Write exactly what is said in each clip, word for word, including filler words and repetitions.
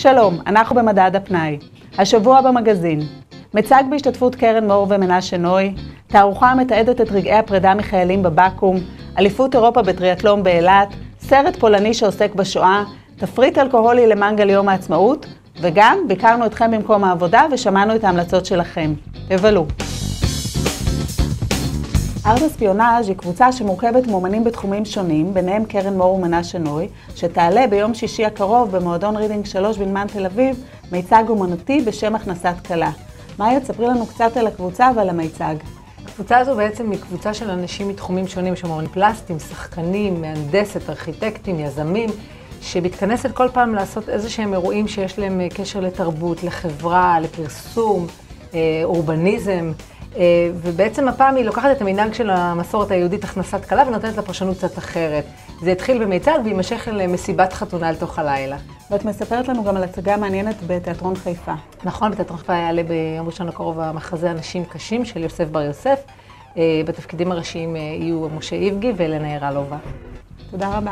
שלום, אנחנו במדד הפנאי. השבוע במגזין. מצג בהשתתפות קרן מור ומנשה נוי, תערוכה המתעדת את רגעי הפרידה מחיילים בבקו"ם, אליפות אירופה בטריאטלון באילת, סרט פולני שעוסק בשואה, תפריט אלכוהולי למנגל יום העצמאות, וגם ביקרנו אתכם במקום העבודה ושמענו את ההמלצות שלכם. תבלו. ארט הספיונאז' היא קבוצה שמורכבת מאומנים בתחומים שונים, ביניהם קרן מור ומנשה נוי, שתעלה ביום שישי הקרוב במועדון רידינג שלוש בנמן תל אביב, מיצג אומנותי בשם הכנסת כלה. מאיה, תספרי לנו קצת על הקבוצה ועל המיצג. הקבוצה הזו בעצם היא קבוצה של אנשים מתחומים שונים, שמאמנים פלסטים, שחקנים, מהנדסת, ארכיטקטים, יזמים, שמתכנסת כל פעם לעשות איזה שהם אירועים שיש להם קשר לתרבות, לחברה, לפרסום, אורבניזם. ובעצם הפעם היא לוקחת את המנהג של המסורת היהודית הכנסת כלה ונותנת לה פרשנות קצת אחרת. זה התחיל במיצג ויימשך למסיבת חתונה אל תוך הלילה. ואת מספרת לנו גם על הצגה מעניינת בתיאטרון חיפה. נכון, בתיאטרון חיפה יעלה ביום ראשון הקרוב המחזה אנשים קשים של יוסף בר יוסף. בתפקידים הראשיים יהיו משה איבגי ואלנה ירלובה. תודה רבה.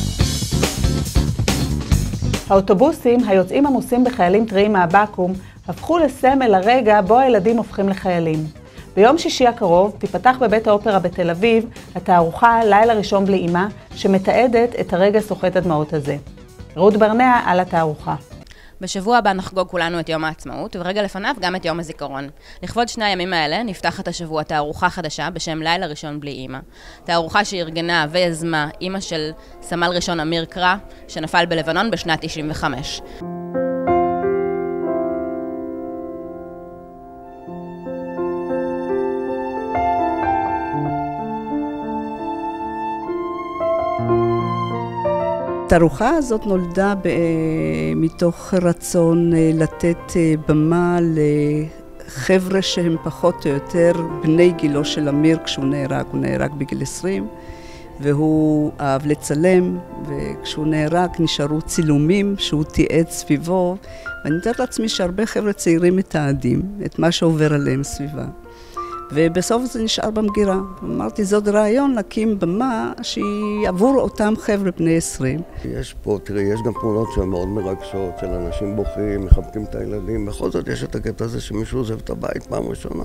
האוטובוסים היוצאים עמוסים בחיילים טריים מהבקו"ם הפכו לסמל לרגע בו הילדים הופכים לחיילים. ביום שישי הקרוב תיפתח בבית האופרה בתל אביב התערוכה לילה ראשון בלי אמא, שמתעדת את הרגע סוחט הדמעות הזה. רות ברנע על התערוכה. בשבוע הבא נחגוג כולנו את יום העצמאות, ורגע לפניו גם את יום הזיכרון. לכבוד שני הימים האלה נפתחת השבוע תערוכה חדשה בשם לילה ראשון בלי אמא. תערוכה שארגנה ויזמה אמא של סמל ראשון אמיר קרא, שנפל בלבנון בשנת תשעים וחמש. התערוכה הזאת נולדה מתוך רצון לתת במה לחבר'ה שהם פחות או יותר בני גילו של אמיר כשהוא נהרג. הוא נהרג בגיל עשרים, והוא אהב לצלם, וכשהוא נהרג נשארו צילומים שהוא תיעד סביבו, ואני מתארת לעצמי שהרבה חבר'ה צעירים מתעדים את מה שעובר עליהם סביבה. ובסוף זה נשאר במגירה. אמרתי, זאת רעיון להקים במה שהיא עבור אותם חבר'ה בני עשרים. יש פה, תראי, יש גם תמונות שהן מאוד מרגשות, של אנשים בוכים, מחבקים את הילדים. בכל זאת יש את הקטע הזה שמישהו עוזב את הבית פעם ראשונה.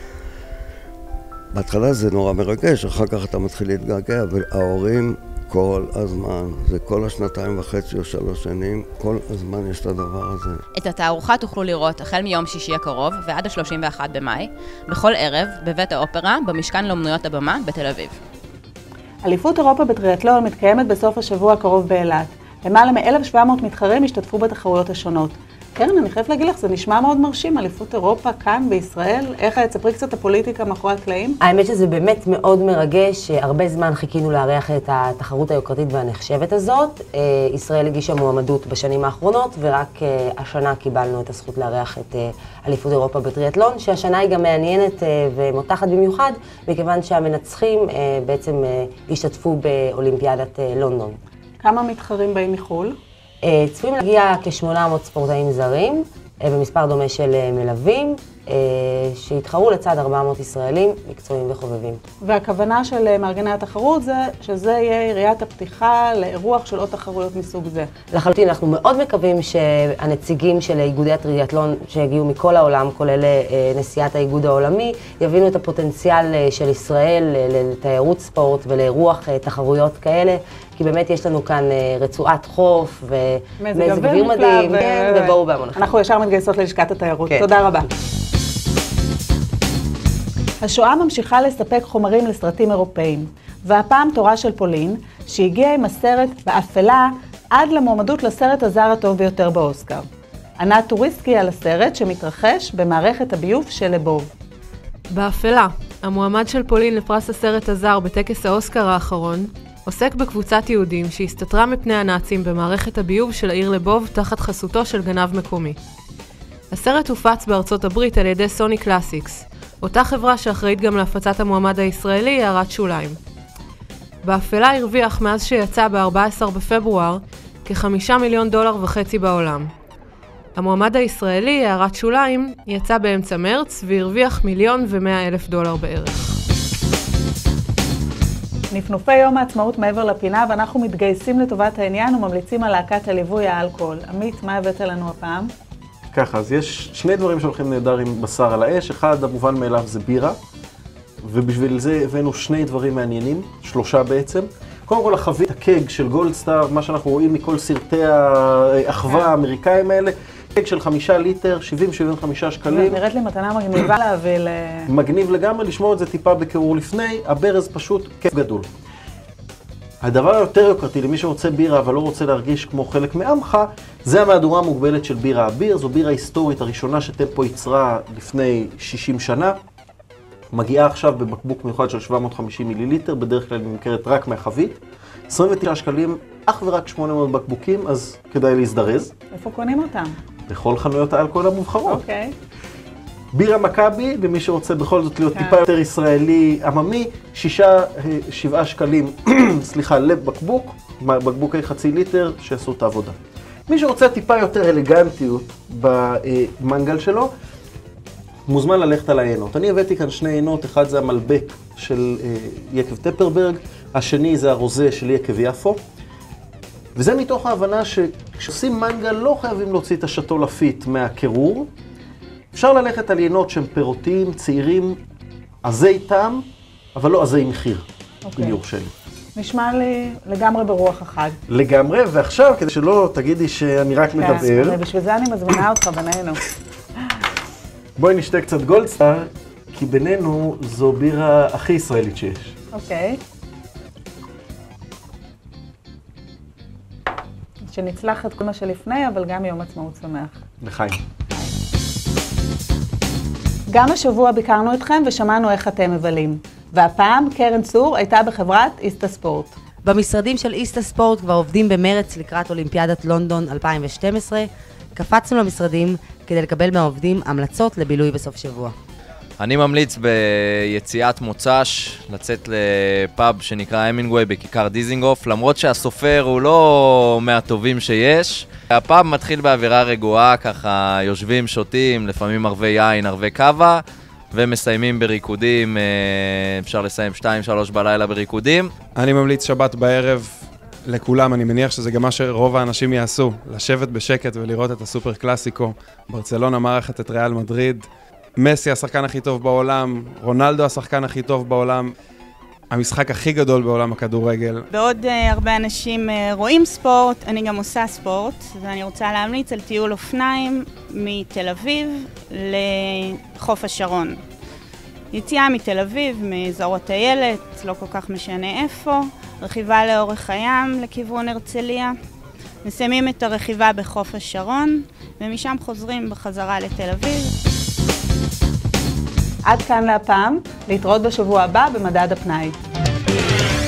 בהתחלה זה נורא מרגש, אחר כך אתה מתחיל להתגעגע, וההורים כל הזמן, זה כל השנתיים וחצי או שלוש שנים, כל הזמן יש את הדבר הזה. את התערוכה תוכלו לראות החל מיום שישי הקרוב ועד ה-שלושים ואחד במאי, בכל ערב בבית האופרה, במשכן לאומנויות הבמה בתל אביב. אליפות אירופה בטריאטלון מתקיימת בסוף השבוע הקרוב באילת. למעלה מ-אלף שבע מאות מתחרים השתתפו בתחרויות השונות. קרן, אני חייבת להגיד לך, זה נשמע מאוד מרשים, אליפות אירופה כאן בישראל. איך תספרי קצת הפוליטיקה מאחורי הקלעים? האמת שזה באמת מאוד מרגש, הרבה זמן חיכינו לארח את התחרות היוקרתית והנחשבת הזאת. ישראל הגישה מועמדות בשנים האחרונות, ורק השנה קיבלנו את הזכות לארח את אליפות אירופה בטריאטלון, שהשנה היא גם מעניינת ומותחת במיוחד, מכיוון שהמנצחים בעצם השתתפו באולימפיאדת לונדון. כמה מתחרים באים מחו"ל? צפויים להגיע כ-שמונה מאות ספורטאים זרים, במספר דומה של מלווים, שהתחרו לצד ארבע מאות ישראלים, מקצועיים וחובבים. והכוונה של מארגני התחרות זה שזה יהיה יריית הפתיחה לאירוח של עוד תחרויות מסוג זה. לחלוטין, אנחנו מאוד מקווים שהנציגים של איגודי הטריאטלון שהגיעו מכל העולם, כולל נשיאת האיגוד העולמי, יבינו את הפוטנציאל של ישראל לתיירות ספורט ולאירוח תחרויות כאלה, כי באמת יש לנו כאן רצועת חוף ומזג אוויר מדהים, ובואו בהמון. אנחנו ישר מתגייסות ללשכת התיירות. תודה רבה. השואה ממשיכה לספק חומרים לסרטים אירופאים, והפעם תורה של פולין, שהגיעה עם הסרט באפלה עד למועמדות לסרט הזר הטוב ביותר באוסקר. ענת טוריסקי על הסרט שמתרחש במערכת הביוב של לבוב. באפלה, המועמד של פולין לפרס הסרט הזר בטקס האוסקר האחרון, עוסק בקבוצת יהודים שהסתתרה מפני הנאצים במערכת הביוב של העיר לבוב תחת חסותו של גנב מקומי. הסרט הופץ בארצות הברית על ידי סוני קלאסיקס, אותה חברה שאחראית גם להפצת המועמד הישראלי, הערת שוליים. באפלה הרוויח מאז שיצא ב-ארבעה עשר בפברואר כחמישה מיליון דולר וחצי בעולם. המועמד הישראלי, הערת שוליים, יצא באמצע מרץ והרוויח מיליון ומאה אלף דולר בערך. נפנופי יום העצמאות מעבר לפינה, ואנחנו מתגייסים לטובת העניין וממליצים על להקת הליווי האלכוהול. עמית, מה הבאת לנו הפעם? ככה, אז יש שני דברים שהולכים נהדר עם בשר על האש. אחד, המובן מאליו, זה בירה, ובשביל זה הבאנו שני דברים מעניינים, שלושה בעצם. קודם כל, החבית הקג של גולדסטאר, מה שאנחנו רואים מכל סרטי האחווה האמריקאים האלה, קג של חמישה ליטר, שבעים שבעים וחמישה שקלים. נראית לי מתנה מגניבה להביא ל... מגניב לגמרי, לשמור את זה טיפה בקירור לפני, הברז פשוט כיף גדול. הדבר היותר יוקרתי למי שרוצה בירה אבל לא רוצה להרגיש כמו חלק מעמך, זה המהדורה המוגבלת של בירה אביר. זו בירה היסטורית הראשונה שטמפו יצרה לפני שישים שנה. מגיעה עכשיו בבקבוק מיוחד של שבע מאות וחמישים מיליליטר, בדרך כלל נמכרת רק מהחבית. עשרים ותשעה שקלים, אך ורק שמונה מאות בקבוקים, אז כדאי להזדרז. איפה קונים אותם? בכל חנויות האלכוהול המובחרות. אוקיי. בירה מכבי, למי שרוצה בכל זאת להיות טיפה יותר ישראלי עממי, שישה, שבעה שקלים, סליחה, לבקבוק, בקבוקי חצי ליטר, שיעשו את העבודה. מי שרוצה טיפה יותר אלגנטיות במנגל שלו, מוזמן ללכת על העינות. אני הבאתי כאן שני עינות, אחד זה המלבק של יקב טפרברג, השני זה הרוזה של יקב יפו, וזה מתוך ההבנה שכשעושים מנגל לא חייבים להוציא את השטו לפיט מהקירור, אפשר ללכת על עינות שהם פירותיים, צעירים, עזי טעם, אבל לא עזי מחיר, אם יורשה לי. נשמע לי לגמרי ברוח החג. לגמרי, ועכשיו, כדי שלא תגידי שאני רק מדבר... כן, בשביל זה אני מזמינה אותך בינינו. בואי נשתה קצת גולדסטאר, כי בינינו זו בירה הכי ישראלית שיש. אוקיי. שנצלח את כל מה שלפני, אבל גם יום עצמאות שמח. לחיים. גם השבוע ביקרנו אתכם ושמענו איך אתם מבלים. והפעם קרן צור הייתה בחברת איסטה ספורט. במשרדים של איסטה ספורט כבר עובדים במרץ לקראת אולימפיאדת לונדון אלפיים ושתים עשרה. קפצנו למשרדים כדי לקבל מהעובדים המלצות לבילוי בסוף שבוע. אני ממליץ ביציאת מוצ"ש לצאת לפאב שנקרא המינגווי בכיכר דיזינגוף, למרות שהסופר הוא לא מהטובים שיש. הפאב מתחיל באווירה רגועה, ככה יושבים, שותים, לפעמים ערבי יין, ערבי קווה, ומסיימים בריקודים, אפשר לסיים שתיים שלוש בלילה בריקודים. אני ממליץ שבת בערב לכולם, אני מניח שזה גם מה שרוב האנשים יעשו, לשבת בשקט ולראות את הסופר קלאסיקו. ברצלונה מארחת את ריאל מדריד, מסי השחקן הכי טוב בעולם, רונלדו השחקן הכי טוב בעולם, המשחק הכי גדול בעולם הכדורגל. בעוד uh, הרבה אנשים uh, רואים ספורט, אני גם עושה ספורט, ואני רוצה להמליץ על טיול אופניים מתל אביב לחוף השרון. יציאה מתל אביב, מאזור הטיילת, לא כל כך משנה איפה, רכיבה לאורך הים לכיוון הרצליה. מסיימים את הרכיבה בחוף השרון, ומשם חוזרים בחזרה לתל אביב. עד כאן להפעם, להתראות בשבוע הבא במדד הפנאי.